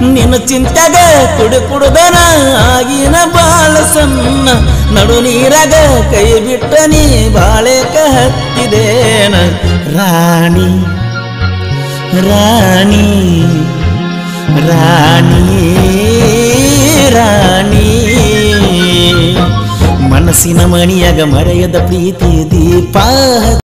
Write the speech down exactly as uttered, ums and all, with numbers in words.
ನಿನ್ನ ಚಿಂತ್ಯಾಗ ಕುಡಿ ಕುಡ್ದನ ಆಗಿನ ಬಾಳ ಸಣ್ಣ ನಡು ನೀರಾಗ ಕೈ ಬಿಟ್ಟ ನೀ ಬಾಳೆಕ ಹತ್ತಿದೇನ ರಾಣಿ ರಾಣಿ ರಾಣಿ ರಾಣಿ ಮನಸ್ಸಿನ ಮಣಿಯಾಗ ಮರೆಯದ ಪ್ರೀತಿ ದೀಪ